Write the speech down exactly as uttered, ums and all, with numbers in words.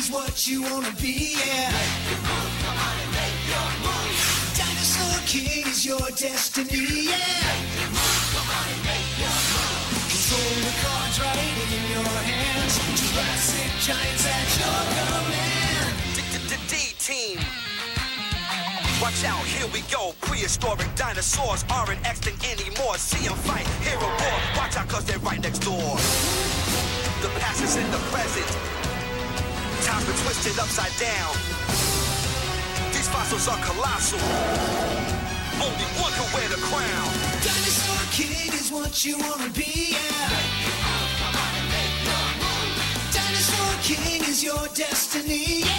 is what you wanna be, yeah. Make your move, come on and make your move. Dinosaur King is your destiny, yeah. Make your move, come on and make your move. Control the cards right in your hands. Jurassic giants at your command. D-D-D-D-Team. Watch out, here we go. Prehistoric dinosaurs aren't extinct anymore. See them fight, hear a roar. Watch out, cause they're right next door. The past is in the present. Time's been twisted upside down. These fossils are colossal. Only one can wear the crown. Dinosaur King is what you wanna be, yeah. Make your move, come on and make your move. Dinosaur King is your destiny, yeah.